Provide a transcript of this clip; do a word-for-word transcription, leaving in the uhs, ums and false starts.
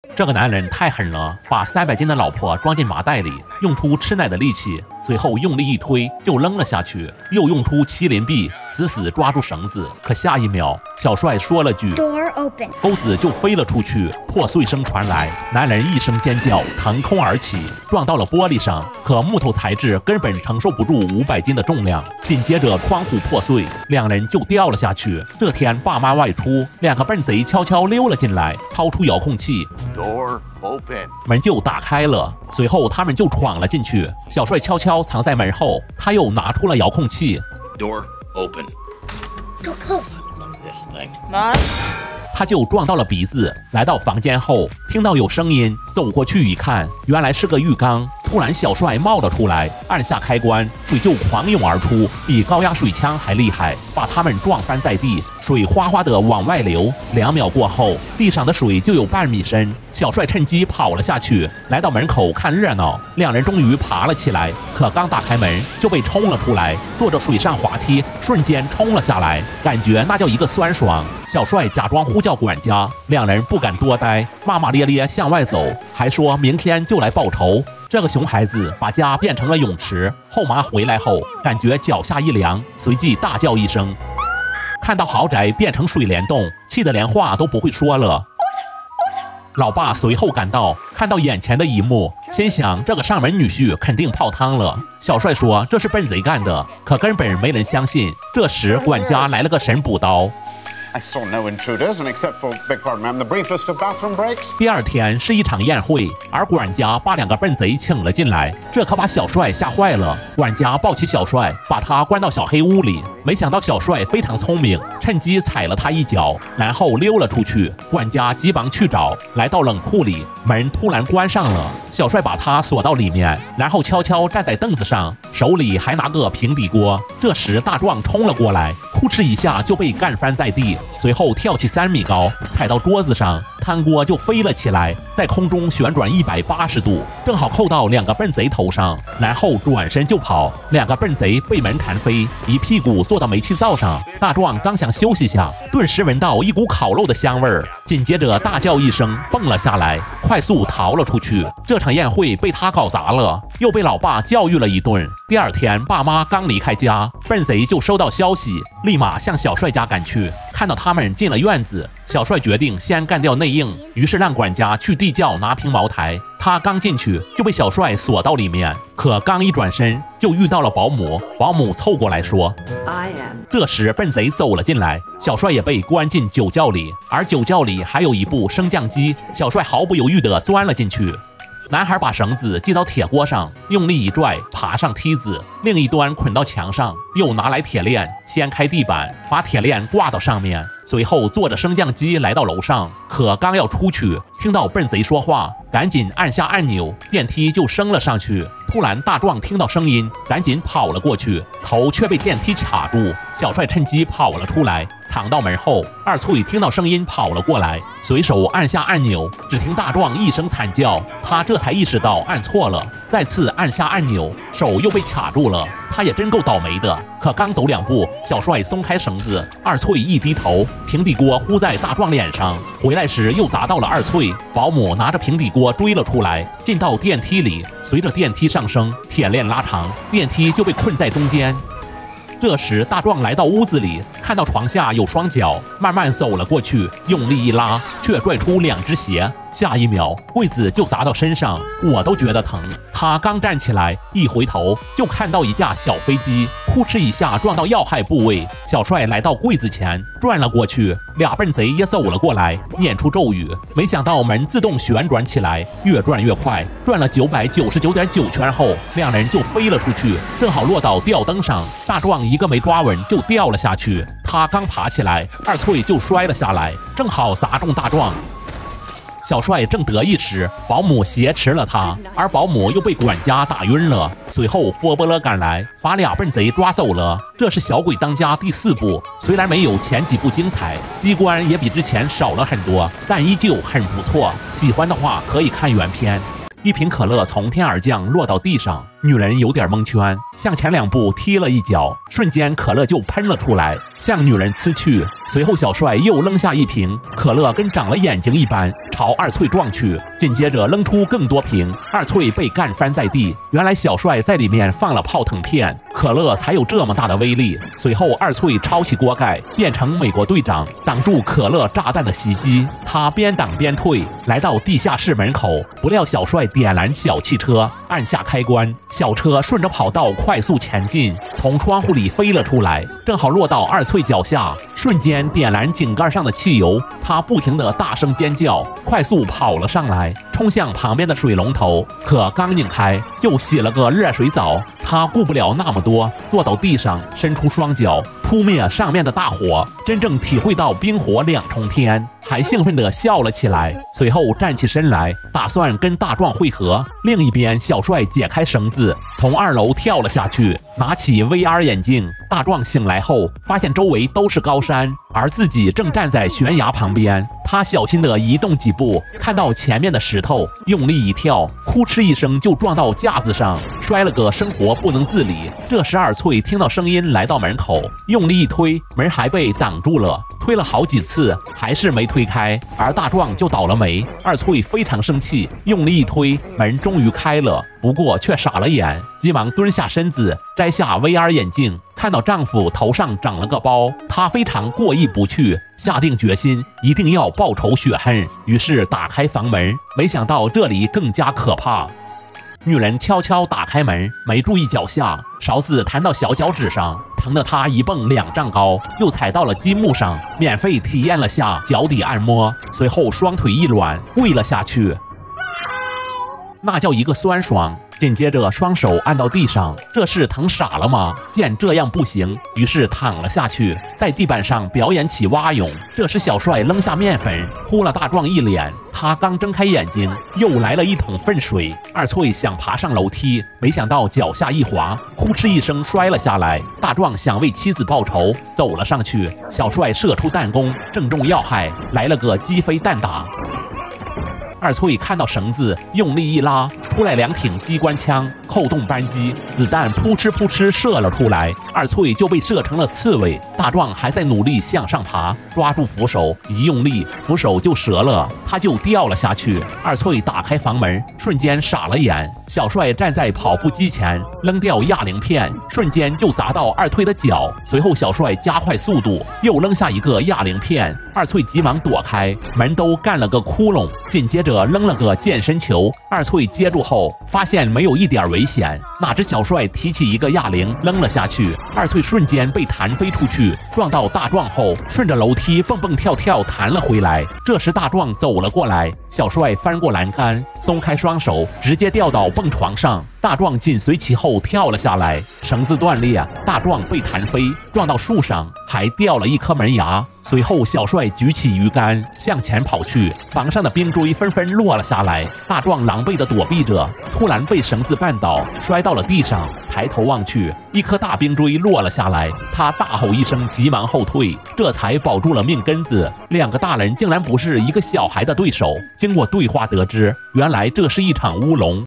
这个男人太狠了，把三百斤的老婆装进麻袋里，用出吃奶的力气，随后用力一推就扔了下去，又用出麒麟臂，死死抓住绳子。可下一秒，小帅说了句 Door open， 钩子就飞了出去，破碎声传来，男人一声尖叫，腾空而起，撞到了玻璃上。可木头材质根本承受不住五百斤的重量，紧接着窗户破碎，两人就掉了下去。这天爸妈外出，两个笨贼悄悄溜了进来，掏出遥控器。 Door open， 门就打开了，随后他们就闯了进去。小帅悄悄藏在门后，他又拿出了遥控器。 Door open， Go close， this thing， 妈， 他就撞到了鼻子。来到房间后，听到有声音，走过去一看，原来是个浴缸。突然，小帅冒了出来，按下开关，水就狂涌而出，比高压水枪还厉害，把他们撞翻在地，水哗哗地往外流。两秒过后，地上的水就有半米深。小帅趁机跑了下去，来到门口看热闹。两人终于爬了起来，可刚打开门就被冲了出来，坐着水上滑梯瞬间冲了下来，感觉那叫一个酸爽。小帅假装呼叫管家，两人不敢多待，骂骂咧咧向外走，还说明天就来报仇。这个熊孩子把家变成了泳池，后妈回来后感觉脚下一凉，随即大叫一声。看到豪宅变成水帘洞，气得连话都不会说了。老爸随后赶到，看到眼前的一幕，心想这个上门女婿肯定泡汤了。小帅说这是笨贼干的，可根本没人相信。这时管家来了个神补刀。 I saw no intruders, and except for, beg pardon, ma'am, the briefest of bathroom breaks. 第二天是一场宴会，而管家把两个笨贼请了进来，这可把小帅吓坏了。管家抱起小帅，把他关到小黑屋里。没想到小帅非常聪明，趁机踩了他一脚，然后溜了出去。管家急忙去找，来到冷库里，门突然关上了。小帅把他锁到里面，然后悄悄站在凳子上，手里还拿个平底锅。这时大壮冲了过来，扑哧一下就被干翻在地。随后跳起三米高，踩到桌子上，汤锅就飞了起来，在空中旋转一百八十度，正好扣到两个笨贼头上，然后转身就跑。两个笨贼被门弹飞，一屁股坐到煤气灶上。大壮刚想休息下，顿时闻到一股烤肉的香味儿，紧接着大叫一声，蹦了下来，快速逃了出去。这场宴会被他搞砸了，又被老爸教育了一顿。第二天，爸妈刚离开家，笨贼就收到消息，立马向小帅家赶去。看到他们进了院子，小帅决定先干掉内应，于是让管家去地窖拿瓶茅台。他刚进去就被小帅锁到里面，可刚一转身就遇到了保姆。保姆凑过来说 I am。 这时笨贼走了进来，小帅也被关进酒窖里，而酒窖里还有一部升降机，小帅毫不犹豫地钻了进去。男孩把绳子系到铁锅上，用力一拽，爬上梯子，另一端捆到墙上，又拿来铁链，掀开地板，把铁链挂到上面，随后坐着升降机来到楼上。可刚要出去，听到笨贼说话，赶紧按下按钮，电梯就升了上去。突然大壮听到声音，赶紧跑了过去，头却被电梯卡住。小帅趁机跑了出来，藏到门后。二翠听到声音跑了过来，随手按下按钮，只听大壮一声惨叫，他这才意识到按错了，再次按下按钮，手又被卡住了。他也真够倒霉的。可刚走两步，小帅松开绳子，二翠一低头，平底锅呼在大壮脸上，回来时又砸到了二翠。保姆拿着平底锅追了出来，进到电梯里。随着电梯上升，铁链拉长，电梯就被困在中间。这时大壮来到屋子里，看到床下有双脚，慢慢走了过去，用力一拉，却拽出两只鞋。下一秒柜子就砸到身上，我都觉得疼。他刚站起来，一回头就看到一架小飞机，扑哧一下撞到要害部位。小帅来到柜子前转了过去，俩笨贼也走了过来，念出咒语。没想到门自动旋转起来，越转越快，转了九百九十九点九圈后，两人就飞了出去，正好落到吊灯上。大壮一个没抓稳就掉了下去，他刚爬起来，二翠就摔了下来，正好砸中大壮。小帅正得意时，保姆挟持了他，而保姆又被管家打晕了。随后佛波勒赶来，把俩笨贼抓走了。这是小鬼当家第四部，虽然没有前几部精彩，机关也比之前少了很多，但依旧很不错。喜欢的话可以看原片。一瓶可乐从天而降，落到地上。 女人有点蒙圈，向前两步踢了一脚，瞬间可乐就喷了出来，向女人呲去。随后小帅又扔下一瓶可乐，跟长了眼睛一般，朝二翠撞去。紧接着扔出更多瓶，二翠被干翻在地。原来小帅在里面放了炮藤片，可乐才有这么大的威力。随后二翠抄起锅盖，变成美国队长，挡住可乐炸弹的袭击。他边挡边退，来到地下室门口。不料小帅点燃小汽车，按下开关，小车顺着跑道快速前进，从窗户里飞了出来，正好落到二翠脚下，瞬间点燃井盖上的汽油。他不停地大声尖叫，快速跑了上来，冲向旁边的水龙头，可刚拧开就洗了个热水澡。他顾不了那么多，坐到地上，伸出双脚扑灭上面的大火，真正体会到冰火两重天，还兴奋地笑了起来。随后站起身来，打算跟大壮会合。另一边，小帅解开绳子，从二楼跳了下去，拿起 V R 眼镜。大壮醒来后，发现周围都是高山，而自己正站在悬崖旁边。他小心地移动几步，看到前面的石头，用力一跳，呼哧一声就撞到架子上，摔了个生活不能自理。这时二翠听到声音来到门口，用力一推，门还被挡住了，推了好几次还是没推开，而大壮就倒了霉。二翠非常生气，用力一推，门终于开了，不过却傻了眼，急忙蹲下身子，摘下 V R 眼镜，看到丈夫头上长了个包，她非常过意不去，下定决心一定要报仇雪恨，于是打开房门，没想到这里更加可怕。女人悄悄打开门，没注意脚下，勺子弹到小脚趾上，疼得她一蹦两丈高，又踩到了积木上，免费体验了下脚底按摩，随后双腿一软，跪了下去。那叫一个酸爽，紧接着双手按到地上，这是疼傻了吗？见这样不行，于是躺了下去，在地板上表演起蛙泳。这时小帅扔下面粉，呼了大壮一脸。他刚睁开眼睛，又来了一桶粪水。二翠想爬上楼梯，没想到脚下一滑，呼哧一声摔了下来。大壮想为妻子报仇，走了上去，小帅射出弹弓，正中要害，来了个击飞弹打。二翠看到绳子，用力一拉，出来两挺机关枪，扣动扳机，子弹扑哧扑哧射了出来，二翠就被射成了刺猬。大壮还在努力向上爬，抓住扶手，一用力，扶手就折了，他就掉了下去。二翠打开房门，瞬间傻了眼。小帅站在跑步机前，扔掉哑铃片，瞬间就砸到二翠的脚。随后小帅加快速度，又扔下一个哑铃片，二翠急忙躲开，门都干了个窟窿。紧接着扔了个健身球，二翠接住后发现没有一点危险，哪知小帅提起一个哑铃扔了下去，二翠瞬间被弹飞出去，撞到大壮后顺着楼梯蹦蹦跳跳弹了回来。这时大壮走了过来，小帅翻过栏杆，松开双手，直接掉到蹦床上。大壮紧随其后跳了下来，绳子断裂，大壮被弹飞，撞到树上，还掉了一颗门牙。随后小帅举起鱼竿向前跑去，房上的冰锥纷纷落了下来，大壮狼狈地躲避着，突然被绳子绊倒，摔到了地上。抬头望去，一颗大冰锥落了下来，他大吼一声，急忙后退，这才保住了命根子。两个大人竟然不是一个小孩的对手。经过对话得知，原来这是一场乌龙。